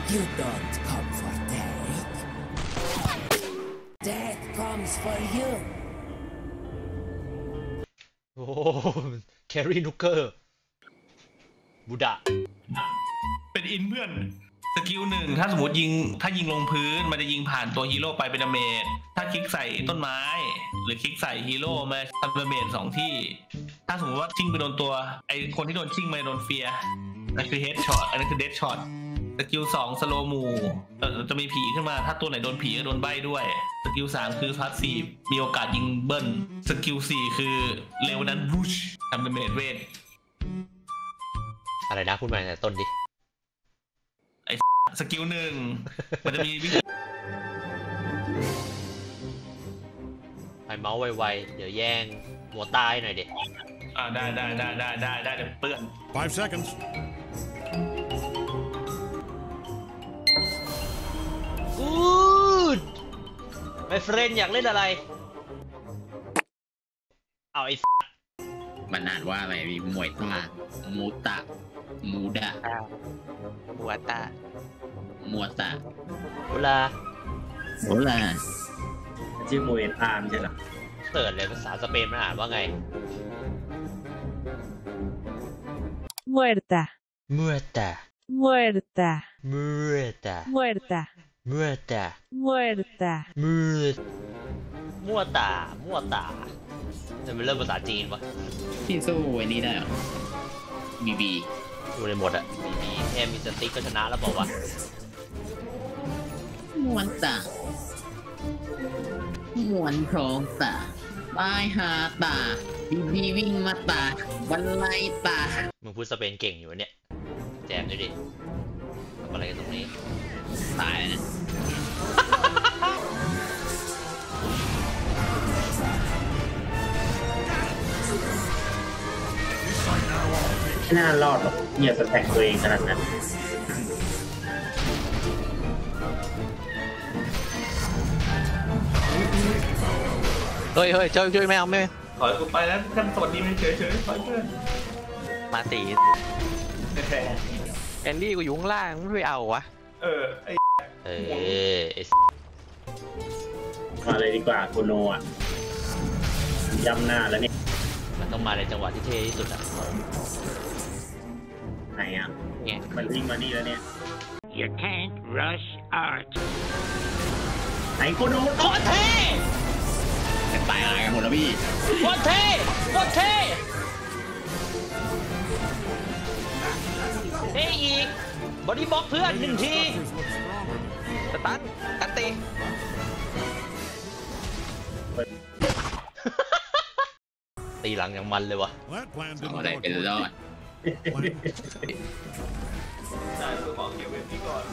You don't come for death. Death comes for you. โอ้แครีนูเกอร์บูดะเป็นอินเพื่อนสกิลหนึ่งถ้าสมมติถ้ายิงลงพื้นมันจะยิงผ่านตัวฮีโร่ไปเป็นดาเมจถ้าคลิกใส่ต้นไม้หรือคลิกใส่ฮีโร่มาทำดาเมจ2ที่ถ้าสมมติว่าชิงไปโดนตัวไอคนที่โดนชิงไปโดนเฟียนั่นคือเฮดช็อตอันนั้นคือเดดช็อตสกิล2สโลมูจะมีผีขึ้นมาถ้าตัวไหนโดนผีก็โดนใบ้ด้วยสกิล3คือพาสซีฟมีโอกาสยิงเบิ้ลสกิล4คือเร็วนั้นบูชทำดาเมจเวทอะไรนะพูดมาแต่ต้นดิสกิลหนึ่งมันจะมีวิธีไปเมาส์ไวๆเดี๋ยวแย่งหัวตายหน่อยดิได้เดี๋ยวเปื้อน 5 seconds Good My friend อยากเล่นอะไรเอาไอ้มันอ่านว่าอะไรมีมวยตามูตะมูดะมัวตามัวตะโอลาชื่อมวยตามใช่หรอเสิร์ชเลยภาษาสเปนมันอ่านว่าไง muerta muerta muerta muerta muerta muerta muerta มั่วตาจะเป็นเรื่องภาษาจีนปะที่สู้ไอ้นี้ได้หรอบีดูในหมดอะบีแค่มีสติ๊กก็ชนะแล้วบอกว่าม้วนตาม้วนโพรงตาตายหาตาบีวิ่งมาตาวันไล่ตามึงพูดสเปนเก่งอยู่เนี่ยแจมด้วยดิทำอะไรกันตรงนี้ตายนะไม่น่ารอดหรอกเหยียบสแต็กตัวเองขนาดนั้นเฮ้ยช่วยไม่เอาไม่ถอยกูไปแล้วกันสวัสดีมันเฉยถอยเพื่อนมาตีแอนดี้กูอยู่ข้างล่างไม่ไปเอาวะมาเลยดีกว่าโคโนอ่ะย้ำหน้าแล้วเนี่ยมันต้องมาในจังหวะที่เท่ที่สุดอ่ะไหนอ่ะมันวิ่งมานี่แล้วเนี่ย You can't rush art ไหนโคโนโคตรเท่ตายอะไรกันหมดแล้วพี่โคตรเท่อีกบอดี้บล็อกเพื่อน1 ทีสตันกันตีตีหลังอย่างมันเลยวะเอาได้เป็นรอดได้ตัวของเก็บไว้พี่ก่อน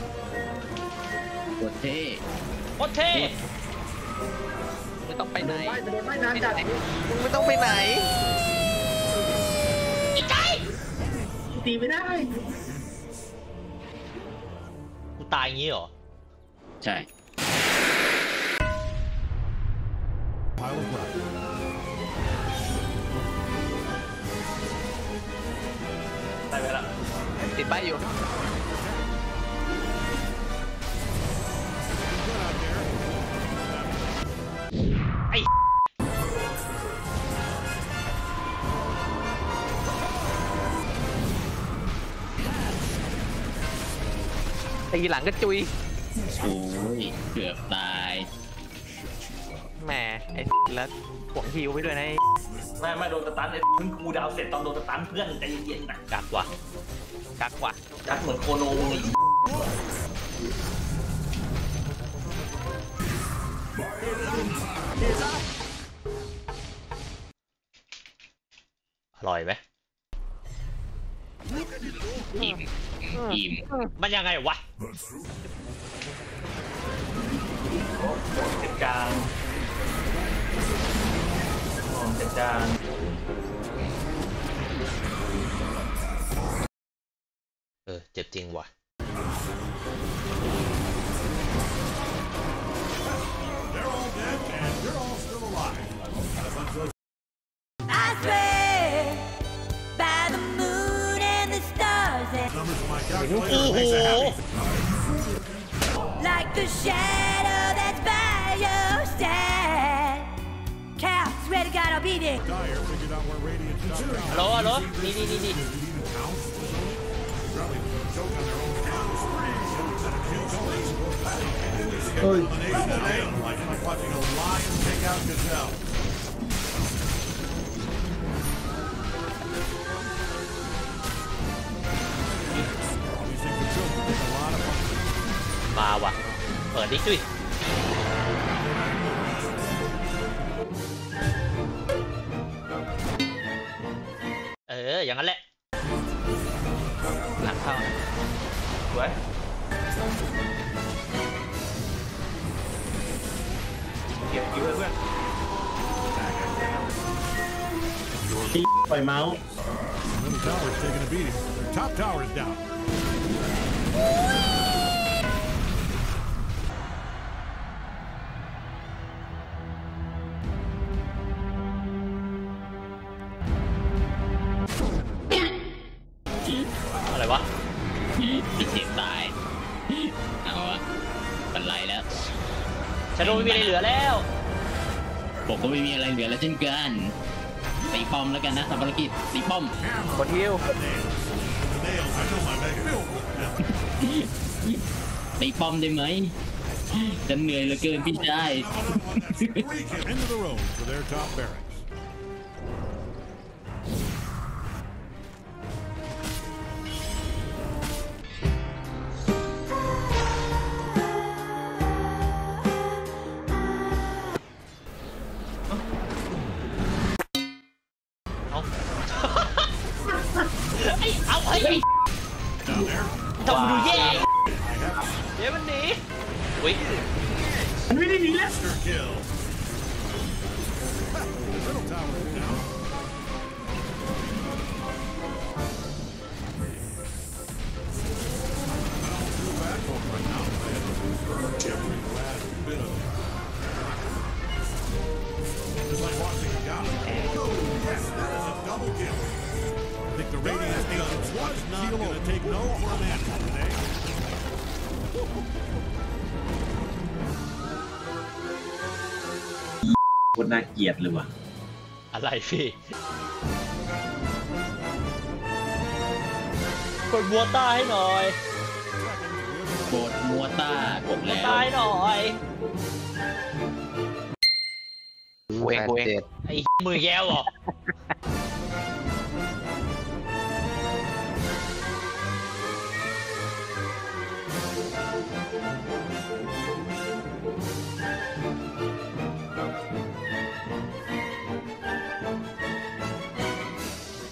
โคตรเท่ไม่ต้องไปไหนไม่นานจัดมึงไม่ต้องไปไหนอีกไกตีไม่ได้กูตายอย่างงี้เหรอใช่ตายไปละติดป้ายอยู่ไอ้ตีหลังก็จุยโอ้ยเกือบตายแหมไอ้แล้วหวงฮิวไปด้วยนะไม่โดนสตันเพิ่งกูดาวเสร็จตอนโดนสตันเพื่อนใจเย็นๆนะกักว่ะเหมือนโคโนอีอร่อยไหมอิ่มมันยังไงวะเจ็บกลางเจ็บกลางเจ็บจริงว่ะโอ้โห Like the shadow that's by your side. Cows, swear to God, I'll be there. ฮัลโหลนี่เฮ้ยมาว่ะ เปิดดิจุ้ยอย่างนั้นแหละหลังเข้าสวยเก็บคิวเพื่อนที่ปล่อยเมาส์ Middle tower's taking a beating. Their top tower is down. อะไรวะปิดเสียงตายเอาวะเป็นไรแล้วชาโดไม่มีอะไรเหลือแล้วผมก็ไม่มีอะไรเหลือแล้วเช่นกันตีป้อมแล้วกันนะทำภารกิจตีป้อมกดฮิวตีป้อมได้ไหมฉันเหนื่อยเหลือเกินพี่ชาย Into the road for their top barracks. เอาไอ้ Down there. ทำดูแย่เดี๋ยวมันหนีอุ้ย Monster kill. The middle tower is down. Back over right now. Every last bit of it. Just like watching a guy. Yes, that is a double kill. I think the Radiant Agent was not going to take no for an answer today. โคตรน่าเกลียดเลยว่ะอะไรพี่กดบัวต้าให้หน่อยกดมัวต้ากดแล้วตายหน่อยกูเองไอ้มือแก้วเหรอ